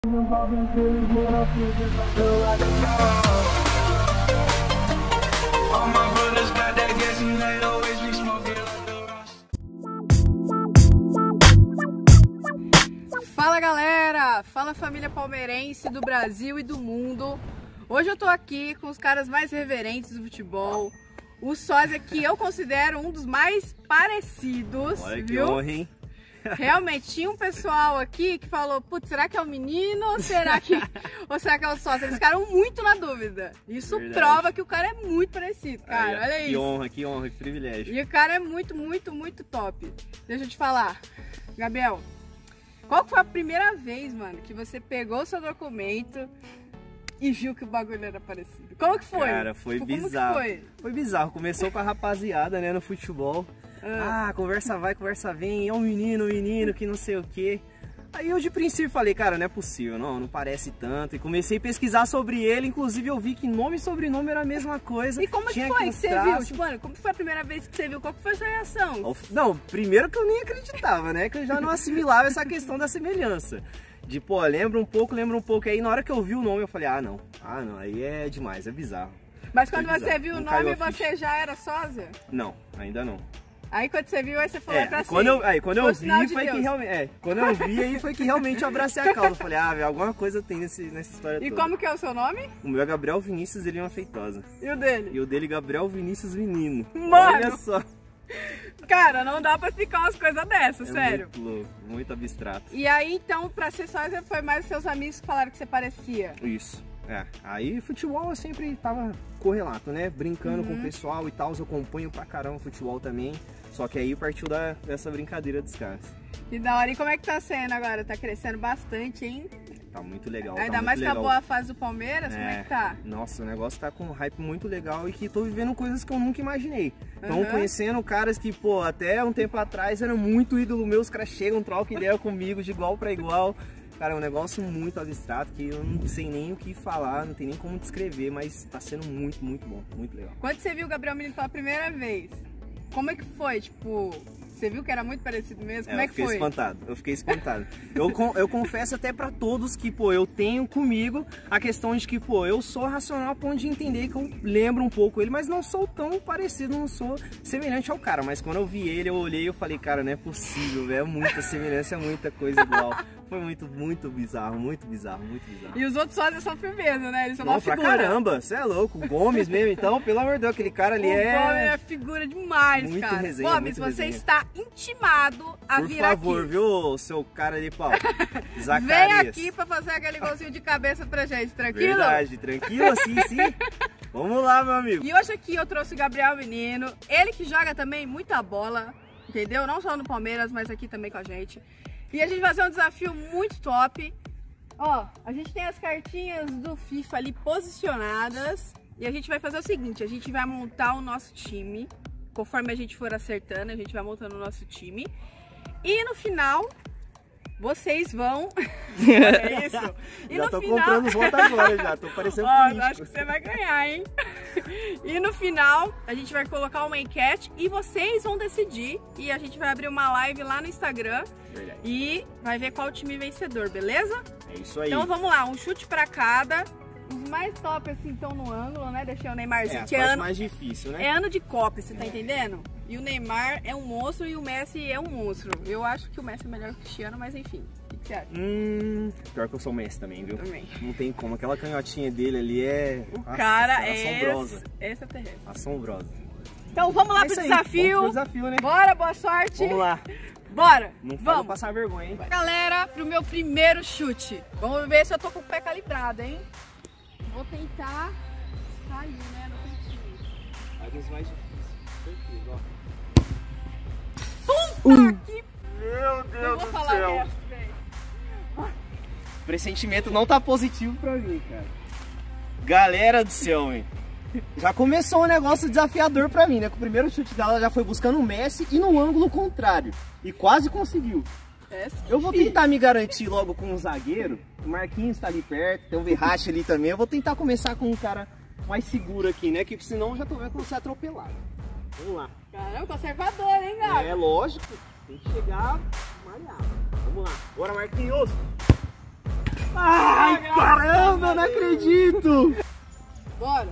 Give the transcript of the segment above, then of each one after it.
Fala galera, fala família palmeirense do Brasil e do mundo. Hoje eu tô aqui com os caras mais reverentes do futebol. O sósia que eu considero um dos mais parecidos. Olha que viu? honra, hein? Realmente, tinha um pessoal aqui que falou, putz, será que é o menino ou será que é o sócio? Eles ficaram muito na dúvida. Isso Verdade. prova que o cara é muito parecido, cara. Olha Olha isso. Que honra, que privilégio. E o cara é muito, muito, muito top. Deixa eu te falar. Gabriel, qual foi a primeira vez, mano, que você pegou o seu documento e viu que o bagulho era parecido? Como que foi? Cara, foi Tipo, bizarro. Como que foi? Foi bizarro. Começou com a rapaziada, né, no futebol. Conversa vai, conversa vem, é um menino, que não sei o quê. Aí eu de princípio falei, cara, não é possível, não parece tanto. E comecei a pesquisar sobre ele, inclusive eu vi que nome e sobrenome era a mesma coisa. E como que foi que você viu? Tipo, mano, como foi a primeira vez que você viu? Qual que foi a sua reação? Não, primeiro que eu nem acreditava, né, que eu já não assimilava essa questão da semelhança. De, pô, lembra um pouco, aí na hora que eu vi o nome eu falei, ah não, aí é demais, é bizarro. Mas quando Foi você bizarro. viu o Não nome, caiu a você já era sósia? Não, ainda não. Aí quando você viu, aí você falou pra quando eu sinal vi de foi Deus. que realmente, quando eu vi aí foi que realmente eu abracei a causa. Eu falei, velho, alguma coisa tem nessa história E toda. como que é o seu nome? O meu é Gabriel Vinícius Lima Feitosa. E o dele? E o dele Gabriel Vinícius Menino. Mano! Olha só. Cara, não dá pra ficar umas coisas dessas, sério. Muito louco, muito abstrato. E aí, então, pra ser sósia, foi mais os seus amigos que falaram que você parecia? Isso. Aí futebol eu sempre tava correlato, né? Brincando com o pessoal e tal, eu acompanho pra caramba futebol também. Só que aí partiu dessa brincadeira dos caras. Que da hora. E como é que tá sendo agora? Tá crescendo bastante, hein? Tá muito legal. Ainda tá mais muito que legal. acabou a fase do Palmeiras, como é que tá? Nossa, o negócio tá com um hype muito legal e que tô vivendo coisas que eu nunca imaginei. Então conhecendo caras que, pô, até um tempo atrás eram muito ídolo meus, os caras chegam, trocam ideia comigo de igual pra igual. Cara, é um negócio muito abstrato que eu não sei nem o que falar, não tem nem como descrever, mas tá sendo muito, muito bom, muito legal. Quando você viu o Gabriel Menino pela primeira vez, como é que foi? Tipo, você viu que era muito parecido mesmo? Como é que foi? Eu fiquei espantado. Eu confesso até pra todos que, pô, eu tenho comigo a questão de que, pô, eu sou racional a ponto de entender que eu lembro um pouco ele, mas não sou tão parecido, não sou semelhante ao cara. Mas quando eu vi ele, eu olhei e eu falei, cara, não é possível, velho, é muita semelhança, é muita coisa igual. Foi muito bizarro, muito bizarro, muito bizarro. E os outros sócios são firmeza, né? Eles são Não, uma pra figura. caramba, você é louco. O Gomes mesmo, então, pelo amor de Deus, aquele cara ali O Gomes é figura demais, muito cara. resenha, Gomes, muito você resenha. está intimado a Por vir favor, aqui. viu, seu cara de pau. Vem Zacarias. aqui pra fazer aquele golzinho de cabeça pra gente, tranquilo? Verdade, tranquilo, sim. Vamos lá, meu amigo. E hoje aqui eu trouxe o Gabriel Menino, ele que joga também muita bola, entendeu? Não só no Palmeiras, mas aqui também com a gente. E a gente vai fazer um desafio muito top. Ó, a gente tem as cartinhas do FIFA ali posicionadas. E a gente vai fazer o seguinte, a gente vai montar o nosso time. Conforme a gente for acertando, a gente vai montando o nosso time. E no final, vocês vão... É isso? E Já no tô final... comprando os votos agora, já tô parecendo Ó, político. acho que você vai ganhar, hein? E no final, a gente vai colocar uma enquete e vocês vão decidir. E a gente vai abrir uma live lá no Instagram. Verdade. E vai ver qual time vencedor, beleza? É isso aí. Então vamos lá, um chute pra cada. Os mais top assim estão no ângulo, né? Deixei o Neymarzinho, a que parte mais difícil, né? é ano de Copa, você tá entendendo? E o Neymar é um monstro e o Messi é um monstro. Eu acho que o Messi é melhor que o Cristiano, mas enfim. O que você acha? Pior que eu sou o Messi também, viu? Também. Não tem como. Aquela canhotinha dele ali é... O cara assombrosa. extraterrestre. Assombrosa. Então vamos lá É pro isso aí, desafio. vamos pro desafio, né? Bora, boa sorte. Vamos lá. Bora. Não vamos vou passar vergonha, hein? Galera, pro meu primeiro chute. Vamos ver se eu tô com o pé calibrado, hein? Vou tentar sair, né? No cantinho. Vai dos mais difíceis. Certeza, ó. Puta que... Meu Não Deus vou do falar céu. resto, velho. O pressentimento não tá positivo pra mim, cara. Galera do céu, hein? Já começou um negócio desafiador pra mim, né? Com o primeiro chute dela já foi buscando o Messi e no ângulo contrário. E quase conseguiu. Eu vou tentar me garantir logo com um zagueiro. O Marquinhos tá ali perto, tem o Verratti ali também. Eu vou tentar começar com um cara mais seguro aqui, né? Que senão eu já tô vendo que você é atropelado. Vamos lá. Caramba, conservador, hein, Gabi? É lógico, tem que chegar malhado. Vamos lá. Bora, Marquinhos. Ai, caramba, eu não acredito! Bora!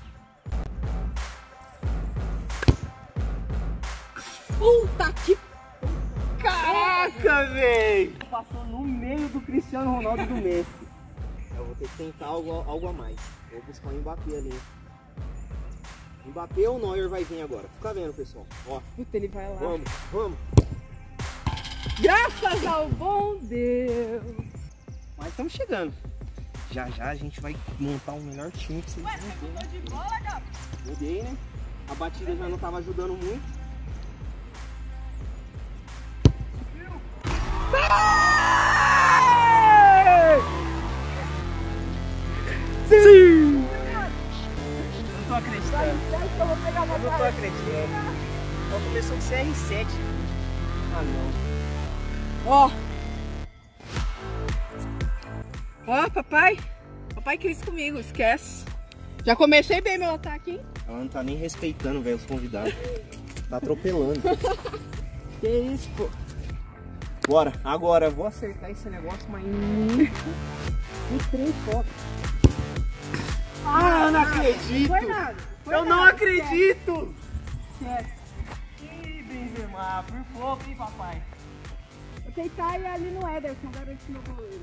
Puta que... Caraca, velho! Passou no meio do Cristiano Ronaldo e do Messi. Eu vou ter que tentar algo a mais. Vou buscar um Mbappé ali. Mbappé ou Neuer vai vir agora. Fica vendo, pessoal. Ó. Puta, ele vai lá. Vamos, vamos. Graças ao bom Deus. Mas estamos chegando. Já já a gente vai montar um melhor time pra vocês. Ué, você mudou de bola, Gabi? Mudei, né? A batida já não tava ajudando muito. Sim! Não tô acreditando. Eu vou pegar uma Eu não tô acreditando. Ela começou com CR7. Ah, não. Ó. Ó, papai. Papai quis comigo, esquece. Já comecei bem meu ataque, hein? Ela não tá nem respeitando, velho, os convidados. Tá atropelando. Que isso, pô. Bora, agora eu vou acertar esse negócio, mas em 3 fotos. Ah, eu não acredito! Foi nada. Eu não acredito! Esquece. Ih, Benzema, por pouco, hein, papai? Eu tentar ir ali no Ederson, garantir meu goleiro.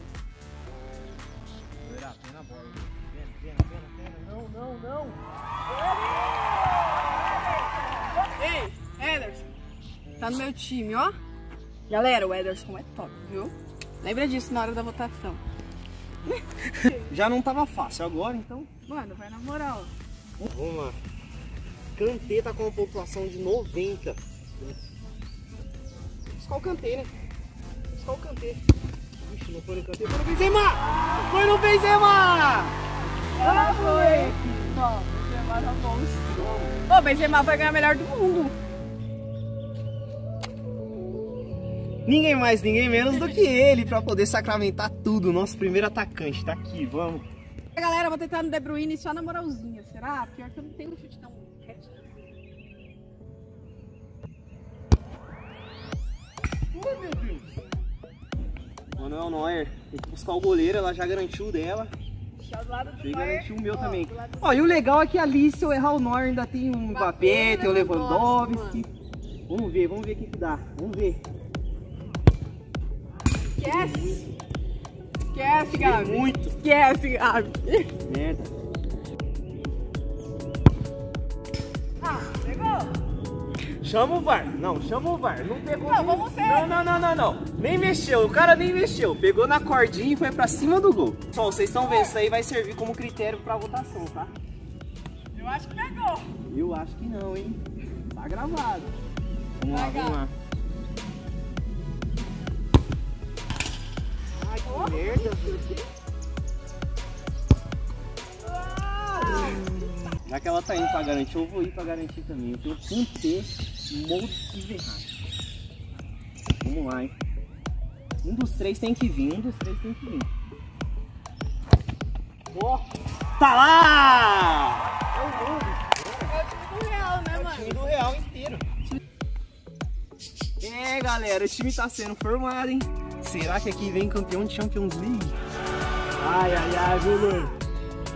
Pena a bola. Pena. Não. Ei, Ederson. Tá no meu time, ó. Galera, o Ederson é top, viu? Lembra disso na hora da votação. Já não tava fácil agora, então. Mano, vai na moral. Vamos lá. Kanté tá com uma pontuação de 90. Buscar o Kanté, né? Buscar o Kanté. Ixi, não foi no Kanté, foi no Benzema! Foi no Benzema! Ah, foi! Ó, Benzema é monstro. Ô, Benzema vai ganhar melhor do mundo. Ninguém mais, ninguém menos do que ele pra poder sacramentar tudo. Nosso primeiro atacante tá aqui, vamos. Galera, eu vou tentar no De Bruyne só na moralzinha, será? Pior que eu não tenho um chute tão reto. Meu Deus! Manuel Neuer, tem que buscar o goleiro, ela já garantiu o dela. Do lado do E garantiu o meu ó, também. do lado do Ó, e o legal é que ali, se eu errar o Neuer, ainda tem um Mbappé, tem o Lewandowski. Vamos ver o que dá. Vamos ver. Esquece! Esquece, Gabi! Muito! Esquece, Gabi! Merda. Ah, pegou? Chama o VAR. Não, chama o VAR. Não pegou. Não, vamos ser. Não. Nem mexeu. O cara nem mexeu. Pegou na cordinha e foi pra cima do gol. Pessoal, vocês estão vendo, isso aí vai servir como critério pra votação, tá? Eu acho que pegou. Eu acho que não, hein? Tá gravado. Vamos lá. Ai, que merda. Já que ela tá indo pra garantir, eu vou ir pra garantir também. Eu tenho Kanté, Modric e Verratti. Vamos lá, hein? Um dos três tem que vir. Ó, tá lá! É o gol. É o time do Real, né, mano? O time do Real inteiro. É, galera, o time tá sendo formado, hein? Será que aqui vem campeão de Champions League? Ai, viu, Bruno?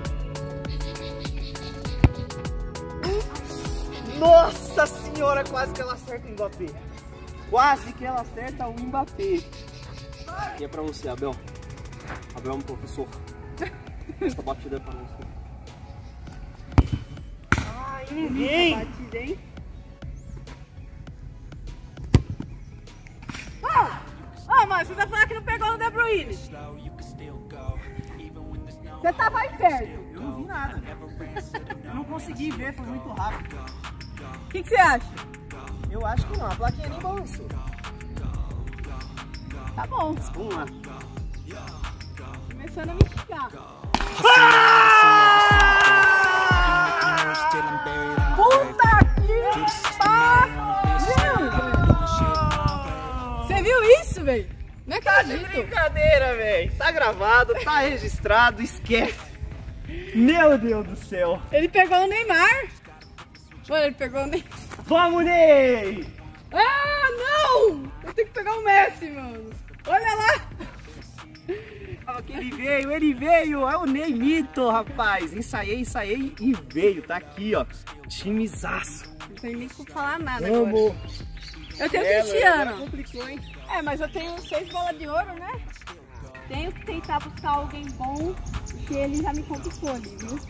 Nossa senhora, quase que ela acerta o Mbappé. Quase que ela acerta o Mbappé. E é pra você, Abel. Abel é um professor. Essa batida é pra você. Ai, ninguém! Batida, hein? Mano, você tá falando que não pegou no De Bruyne. Você tava aí perto. Eu não vi nada. Eu não consegui ver, foi muito rápido. O que você acha? Eu acho que não, a plaquinha nem balançou. Tá bom. Vamos lá. Começando a me xingar. Puta que pariu! Você viu isso, velho? Não Tá de acredito. brincadeira, velho. Tá gravado, tá registrado, esquece. Meu Deus do céu. Ele pegou o Neymar. Mano, ele pegou o Neymar. Vamos, Ney! Ah, não! Eu tenho que pegar o Messi, mano. Olha lá. esperava que ele veio, é o Neymito, rapaz. Ensaiei e veio, tá aqui, ó. Timezaço. Não tem nem como falar nada Vamos. agora. Eu tenho Cristiano. Complicou, hein? É, mas eu tenho 6 bolas de ouro, né? Tenho que tentar buscar alguém bom, que ele já me complicou ali, viu?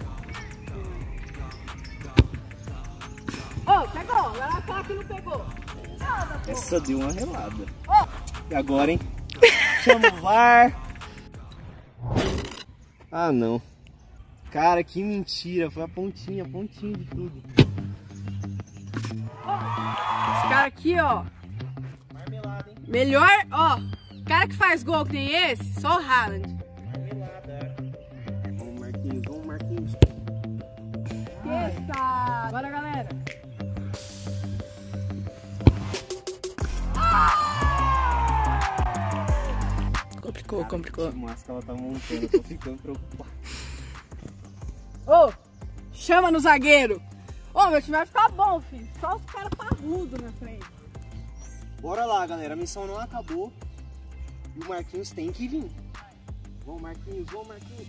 Ô, pegou! Agora a faca não pegou. Essa deu uma relada. Ô! E agora, hein? Chama o VAR. Ah, não. Cara, que mentira. Foi a pontinha de tudo. Esse cara aqui, ó. Marmelada, hein? Melhor, ó. Cara que faz gol que nem esse, só o Haaland. Marmelada. Vamos, Marquinhos. Eita! Bora, galera. Complicou. Que massa que ela tá montando. Eu tô ficando preocupado. Ô, chama no zagueiro. Ô, meu time vai ficar bom, filho. Só os caras parrudos na frente. Bora lá, galera. A missão não acabou. E o Marquinhos tem que vir. Vamos, Marquinhos. Vamos, Marquinhos!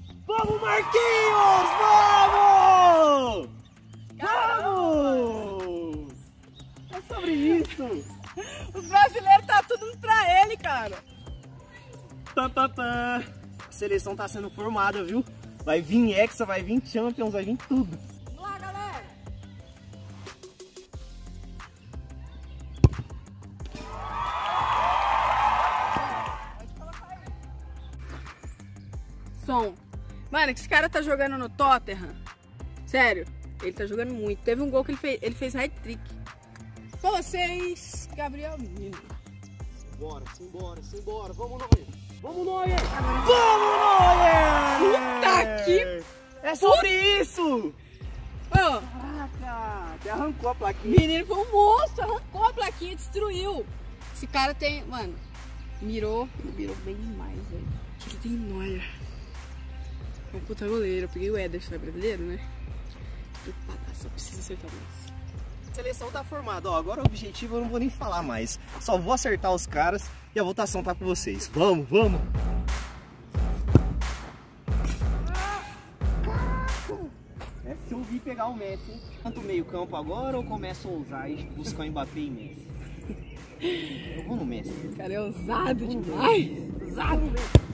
Vamos! É sobre isso! Os brasileiros tá tudo pra ele, cara. A seleção tá sendo formada, viu? Vai vir Hexa, vai vir Champions, vai vir tudo. Vamos lá, galera. Som. Mano, que esse cara tá jogando no Tottenham. Sério, ele tá jogando muito. Teve um gol que ele fez hat-trick. Com vocês, Gabriel Menino. Simbora. Vamos, Neuer! Puta que... É sobre isso! Ô, Caraca! Até arrancou a o plaquinha. menino foi um monstro, arrancou a plaquinha, destruiu. Esse cara tem, mano, mirou bem demais, velho. Ele tem Neuer. É um puta goleiro. Eu peguei o Ederson, é brasileiro, né? Só precisa acertar mais. A seleção tá formada, ó. Agora o objetivo eu não vou nem falar mais. Só vou acertar os caras e a votação tá com vocês. Vamos! É se eu vir pegar o Messi, hein? Tanto meio campo agora ou começo a ousar e buscar o Mbappé e Messi? Eu vou no Messi. O cara é ousado demais. Ousado.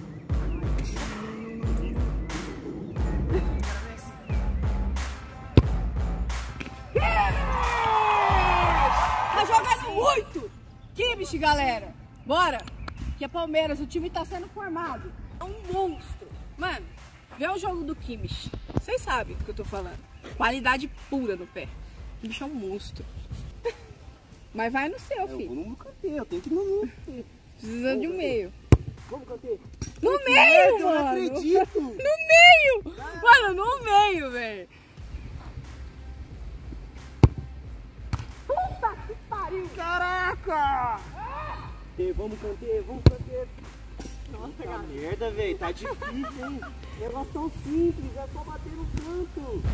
Tá jogando muito! Kimmich, galera! Bora! Que é Palmeiras, o time tá sendo formado. É um monstro. Mano, vê o jogo do Kimmich. Vocês sabem do que eu tô falando. Qualidade pura no pé. O Kimmich é um monstro. Mas vai no seu, Eu filho. vou no canteiro, eu tenho que ir no meu. Precisando de um meio. Vamos, canteiro. No meio, Eu não mano! acredito! No meio! Mano, no meio, velho! Puta que pariu! Caraca! Vamos, canteiro. Nossa, Tá cara. merda, velho. Tá difícil, hein? Negócio tão simples, é só bater no canto.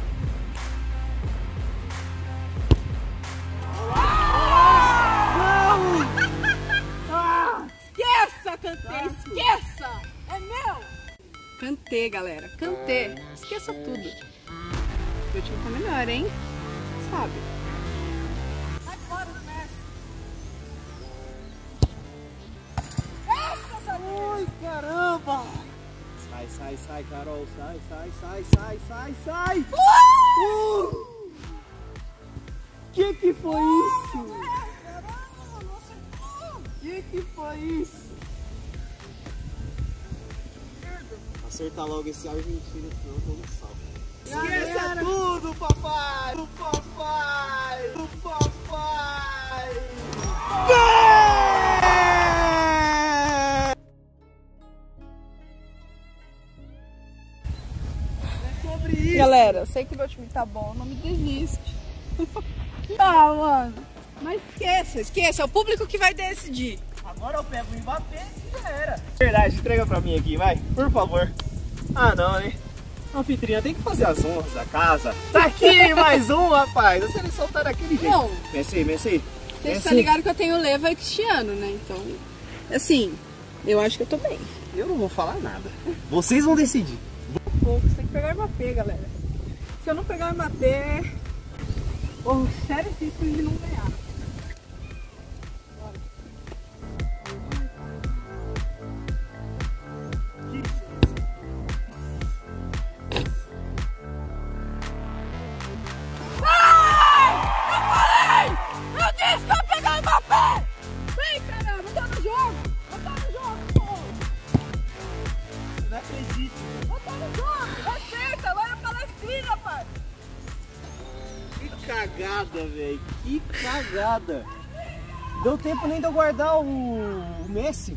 Esqueça, Kanté! Esqueça! É meu! Kanté, galera. Kanté. Esqueça tudo. Meu time tá melhor, hein? Sabe? Sai fora do Messi! Essa, Ai, caramba! Sai, Carol. Sai. Que foi isso? Que foi isso? Acertar logo esse argentino, senão eu tô no salto. Esqueça tudo, papai! O papai! É sobre isso! Galera, eu sei que meu time tá bom, não me desiste. Ah, mano. Mas esqueça, é o público que vai decidir. Agora eu pego o Mbappé e já era. Verdade, entrega pra mim aqui, vai, por favor. Ah, não, né? A anfitriã tem que fazer as honras da casa. Tá aqui mais um, rapaz. A seleção tá daquele jeito. Não. Messi. Vocês estão ligados que eu tenho Leva e Cristiano, né? Então, assim, Eu acho que eu tô bem. Eu não vou falar nada. Vocês vão decidir. Poucos, tem que pegar o MAP, galera. Se eu não pegar o MAP, corro sério risco de não ganhar. Cagada, velho. Que cagada. Deu tempo nem de eu guardar o Messi.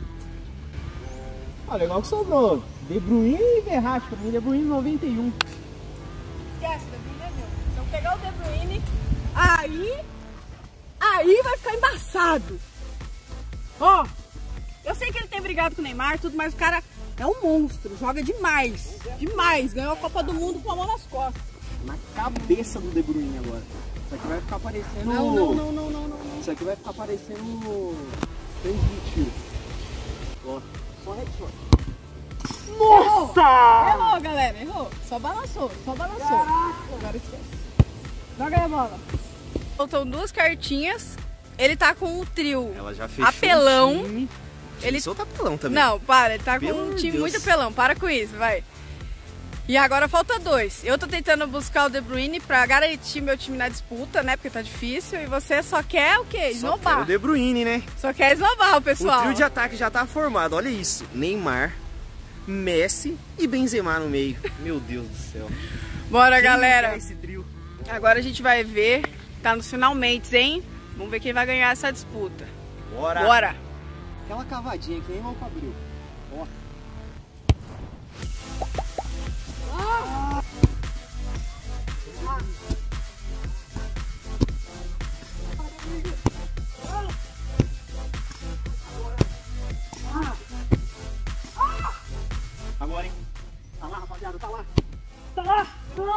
Ah, legal que sobrou. De Bruyne e Verratti. Pra mim, De Bruyne 91. Esquece, De Bruyne é meu. Se eu pegar o De Bruyne, aí vai ficar embaçado. Ó, eu sei que ele tem brigado com o Neymar, tudo, mas o cara é um monstro. Joga demais. Demais. Ganhou a Copa do Mundo com a mão nas costas. Na cabeça do De Bruyne agora. Isso aqui vai ficar parecendo... Não. Isso aqui vai ficar parecendo... Transmitir. Ó, só headshot. Nossa! Errou, galera, errou. Só balançou. Caraca. Agora esquece. Joga aí a bola. Faltam 2 cartinhas. Ele tá com um trio. Ela já fechou apelão. O time. Ele solta apelão também. Não, para, ele tá com Pelo um time Deus. muito apelão. Para com isso, vai. E agora falta 2. Eu tô tentando buscar o De Bruyne pra garantir meu time na disputa, né? Porque tá difícil. E você só quer o quê? Só Esnobar. quero o De Bruyne, né? Só quer esnobar o pessoal. O trio de ataque já tá formado. Olha isso. Neymar, Messi e Benzema no meio. Meu Deus do céu. Bora, Quem galera. quer esse trio? Agora a gente vai ver. Tá nos finalmente, hein? Vamos ver quem vai ganhar essa disputa. Bora. Bora. Aquela cavadinha que nem mal abriu. Ó. Agora, hein? Tá lá, rapaziada, tá lá. Tá lá!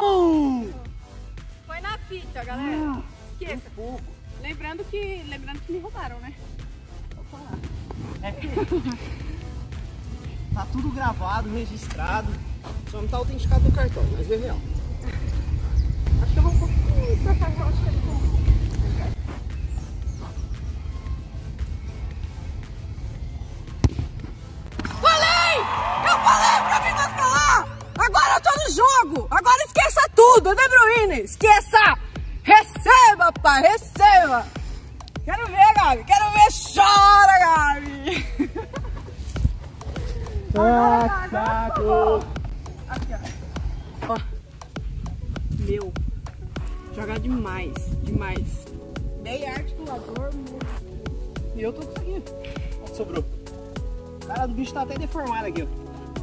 Foi na fita, galera. Esqueça. Lembrando que me roubaram, né? Vou falar. É que tá tudo gravado, registrado. Só não tá autenticado no cartão, mas é real. Acho que eu vou um pouquinho pra cá, eu acho que ele tá. Eu falei pra mim não falar! Agora eu tô no jogo! Agora esqueça tudo, De Bruyne! Esqueça! Receba, pai! Receba! Quero ver, Gabi! Quero ver! Chora, Gabi! Saco! Aqui, ó. Ó. Meu. Jogar demais. Demais. Meia articulador. E eu tô com isso aqui. Sobrou. O cara do bicho tá até deformado aqui, ó.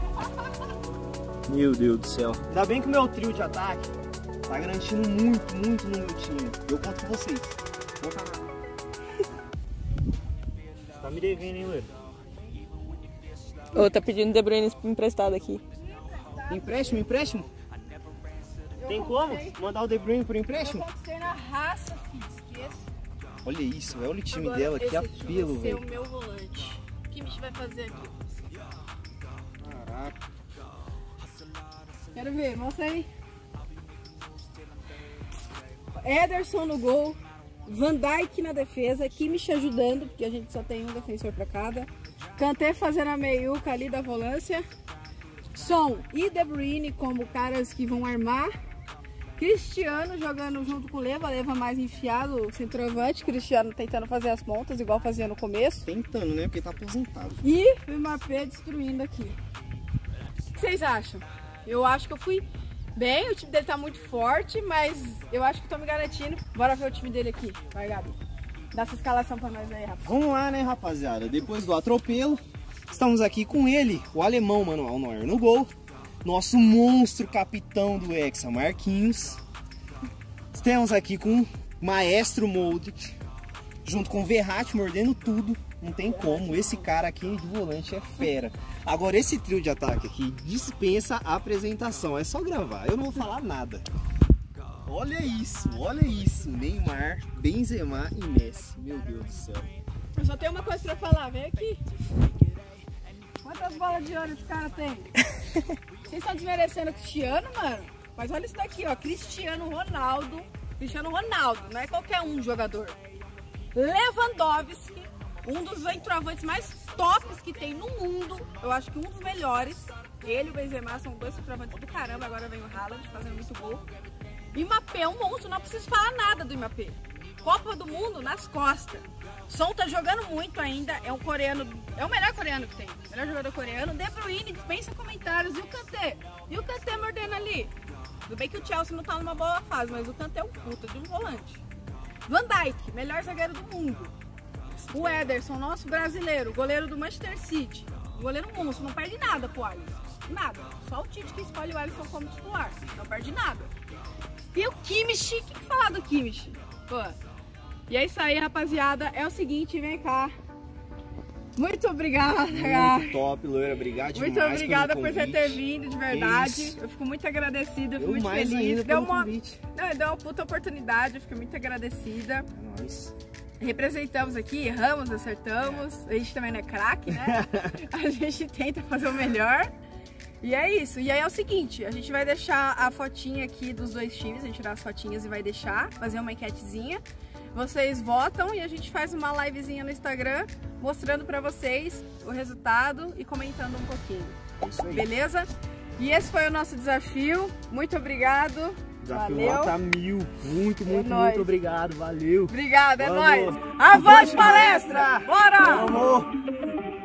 Meu Deus do céu. Ainda bem que o meu trio de ataque tá garantindo muito no meu time. Eu conto com vocês. Vou tá lá. Você tá me devendo, hein, Luiz? Ô, tá pedindo De Bruyne emprestado aqui. Empréstimo? Tem como mandar o De Bruyne por empréstimo? Eu conquistei na raça, filho. Esqueça. Olha isso, olha o time Agora, dela, que esse aqui apelo, vai ser velho. o meu volante. O que a gente vai fazer aqui? Caraca. Quero ver, mostra aí. Ederson no gol. Van Dijk na defesa. Kimmich ajudando, porque a gente só tem um defensor para cada. Kanté fazendo a meiuca ali da volância. Son e De Bruyne como caras que vão armar. Cristiano jogando junto com o Leva. Leva mais enfiado, centroavante. Cristiano tentando fazer as pontas, igual fazia no começo. Tentando, né? Porque tá aposentado. E o Mbappé destruindo aqui. O que vocês acham? Eu acho que eu fui bem, o time dele tá muito forte, mas eu acho que tô me garantindo. Bora ver o time dele aqui. Vai, Gabi. Dá essa escalação pra nós aí, rapaz. Vamos lá, né, rapaziada? Depois do atropelo, estamos aqui com ele, o alemão Manuel Neuer no gol. Nosso monstro capitão do Hexa, Marquinhos. Estamos aqui com o maestro Modric, junto com o Verratti mordendo tudo. Não tem como, esse cara aqui de volante é fera. Agora esse trio de ataque aqui dispensa a apresentação, é só gravar, eu não vou falar nada. Olha isso, Neymar, Benzema e Messi, meu Deus do céu. Eu só tenho uma coisa pra falar, vem aqui. Quantas bolas de ouro esse cara tem? Vocês estão desmerecendo o Cristiano, mano? Mas olha isso daqui, ó. Cristiano Ronaldo. Cristiano Ronaldo, não é qualquer um jogador. Lewandowski, um dos centroavantes mais tops que tem no mundo. Eu acho que um dos melhores. Ele e o Benzema são dois centroavantes do caramba. Agora vem o Haaland fazendo muito gol. Mbappé é um monstro, não preciso falar nada do Mbappé. Copa do Mundo nas costas. Son tá jogando muito ainda, é um coreano, é o melhor coreano que tem. Melhor jogador coreano. De Bruyne dispensa comentários. E o Kanté? E o Kanté mordendo ali? Tudo bem que o Chelsea não tá numa boa fase, mas o Kanté é um puta de um volante. Van Dijk, melhor zagueiro do mundo. O Ederson, nosso brasileiro, goleiro do Manchester City. Goleiro monstro, não perde nada pro Alisson. Nada. Só o Tite que escolhe o Alisson como titular. Não perde nada. E o Kimmich, o que falar do Kimmich? Pô. E é isso aí, rapaziada. É o seguinte, vem cá. Muito obrigada, cara. Muito top, loira. Obrigado demais. Muito obrigada por você ter vindo, de verdade. Isso. Eu fico muito agradecida, eu fico muito feliz. Deu uma puta oportunidade, eu fico muito agradecida. É nóis. Representamos aqui, erramos, acertamos. A gente também não é craque, né? A gente tenta fazer o melhor. E é isso. E aí é o seguinte, a gente vai deixar a fotinha aqui dos dois times, a gente tirar as fotinhas e vai deixar, fazer uma enquetezinha. Vocês votam e a gente faz uma livezinha no Instagram mostrando pra vocês o resultado e comentando um pouquinho. Isso aí. Beleza? E esse foi o nosso desafio. Muito obrigado. Desafio valeu. nota 1000. Muito obrigado. Valeu. Obrigado, é Vamos. nóis. Avante palestra! Bora! Vamos!